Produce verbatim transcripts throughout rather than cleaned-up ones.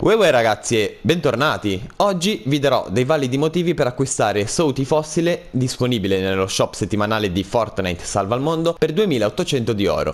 Uè uè ragazzi e bentornati! Oggi vi darò dei validi motivi per acquistare Sooty Fossile, disponibile nello shop settimanale di Fortnite Salva al Mondo, per duemilaottocento di oro.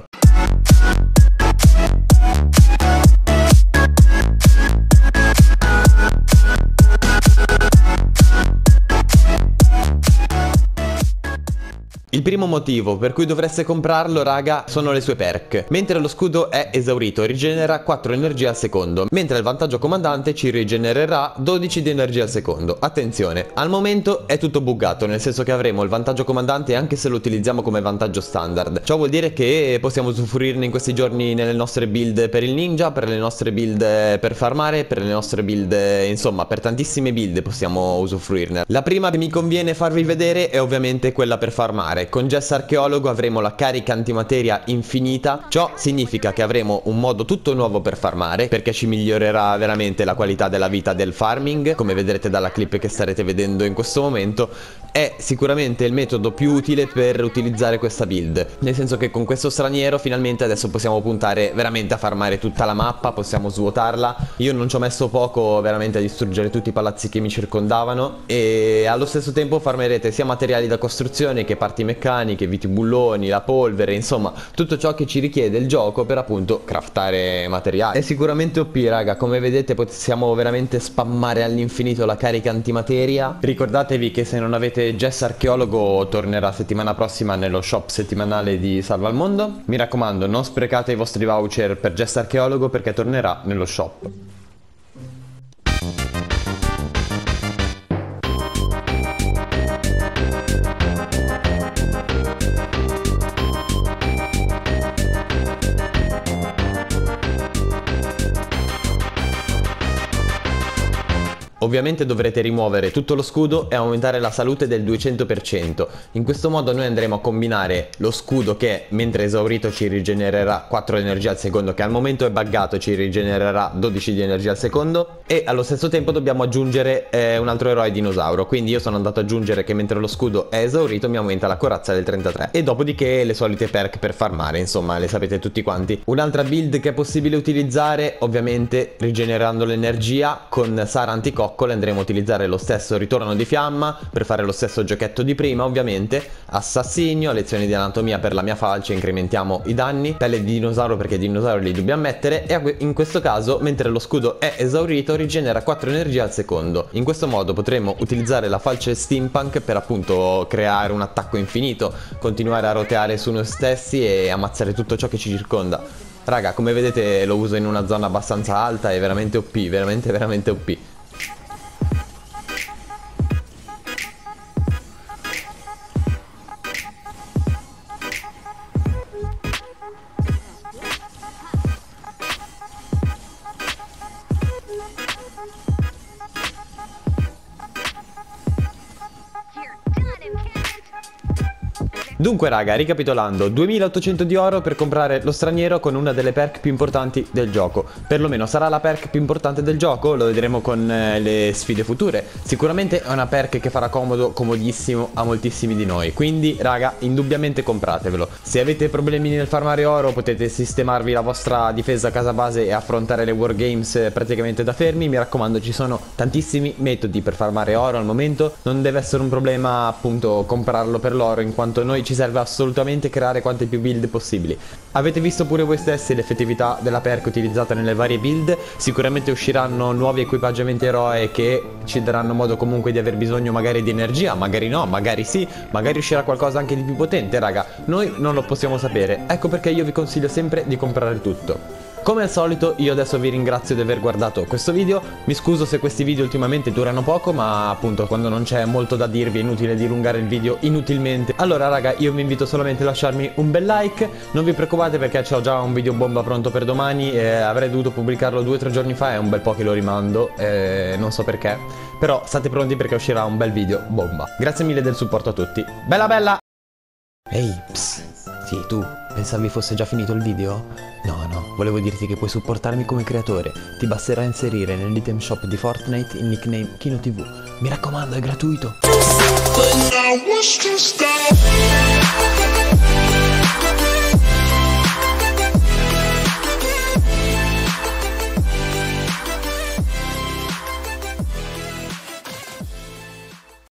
Il primo motivo per cui dovreste comprarlo, raga, sono le sue perk. Mentre lo scudo è esaurito, rigenera quattro energie al secondo, mentre il vantaggio comandante ci rigenererà dodici di energia al secondo. Attenzione, al momento è tutto buggato, nel senso che avremo il vantaggio comandante anche se lo utilizziamo come vantaggio standard. Ciò vuol dire che possiamo usufruirne in questi giorni nelle nostre build per il ninja, per le nostre build per farmare, per le nostre build, insomma, per tantissime build possiamo usufruirne. La prima che mi conviene farvi vedere è ovviamente quella per farmare. Con Jess Archeologo avremo la carica antimateria infinita. Ciò significa che avremo un modo tutto nuovo per farmare, perché ci migliorerà veramente la qualità della vita del farming. Come vedrete dalla clip che starete vedendo in questo momento, è sicuramente il metodo più utile per utilizzare questa build, nel senso che con questo straniero finalmente adesso possiamo puntare veramente a farmare tutta la mappa, possiamo svuotarla. Io non ci ho messo poco veramente a distruggere tutti i palazzi che mi circondavano, e allo stesso tempo farmerete sia materiali da costruzione che parti meccaniche, viti bulloni, la polvere, insomma tutto ciò che ci richiede il gioco per appunto craftare materiali. È sicuramente O P, raga, come vedete possiamo veramente spammare all'infinito la carica antimateria. Ricordatevi che se non avete Jess Archeologo tornerà settimana prossima nello shop settimanale di Salva al Mondo. Mi raccomando, non sprecate i vostri voucher per Jess Archeologo perché tornerà nello shop. Ovviamente dovrete rimuovere tutto lo scudo e aumentare la salute del duecento per cento. In questo modo noi andremo a combinare lo scudo che mentre esaurito ci rigenererà quattro energie al secondo, che al momento è buggato, ci rigenererà dodici di energia al secondo, e allo stesso tempo dobbiamo aggiungere eh, un altro eroe dinosauro. Quindi io sono andato ad aggiungere che mentre lo scudo è esaurito mi aumenta la corazza del trentatré, e dopodiché le solite perk per farmare, insomma le sapete tutti quanti. Un'altra build che è possibile utilizzare, ovviamente rigenerando l'energia, con Sara Anticoccole andremo a utilizzare lo stesso ritorno di fiamma per fare lo stesso giochetto di prima, ovviamente assassinio, lezioni di anatomia per la mia falce, incrementiamo i danni, pelle di dinosauro perché i dinosauri li dobbiamo mettere, e in questo caso mentre lo scudo è esaurito rigenera quattro energie al secondo. In questo modo potremo utilizzare la falce steampunk per appunto creare un attacco infinito, continuare a roteare su noi stessi e ammazzare tutto ciò che ci circonda. Raga, come vedete lo uso in una zona abbastanza alta, è veramente O P, veramente veramente O P. Dunque raga, ricapitolando, duemilaottocento di oro per comprare lo straniero con una delle perk più importanti del gioco. Perlomeno sarà la perk più importante del gioco, lo vedremo con eh, le sfide future. Sicuramente è una perk che farà comodo, comodissimo a moltissimi di noi. Quindi raga, indubbiamente compratevelo. Se avete problemi nel farmare oro potete sistemarvi la vostra difesa a casa base e affrontare le wargames praticamente da fermi. Mi raccomando, ci sono tantissimi metodi per farmare oro al momento. Non deve essere un problema appunto comprarlo per l'oro, in quanto noi ci serve assolutamente creare quante più build possibili. Avete visto pure voi stessi l'effettività della perk utilizzata nelle varie build. Sicuramente usciranno nuovi equipaggiamenti eroe che ci daranno modo comunque di aver bisogno magari di energia, magari no, magari sì, magari uscirà qualcosa anche di più potente, raga. Noi non lo possiamo sapere, ecco perché io vi consiglio sempre di comprare tutto. Come al solito io adesso vi ringrazio di aver guardato questo video. Mi scuso se questi video ultimamente durano poco, ma appunto quando non c'è molto da dirvi è inutile dilungare il video inutilmente. Allora raga, io vi invito solamente a lasciarmi un bel like. Non vi preoccupate perché c'ho già un video bomba pronto per domani, e avrei dovuto pubblicarlo due o tre giorni fa, è un bel po' che lo rimando, e non so perché. Però state pronti perché uscirà un bel video bomba. Grazie mille del supporto a tutti. Bella bella! Ehi, psst, sì, tu, pensavi fosse già finito il video? No, no, volevo dirti che puoi supportarmi come creatore. Ti basterà inserire nell'item shop di Fortnite il nickname KinoTV. Mi raccomando, è gratuito.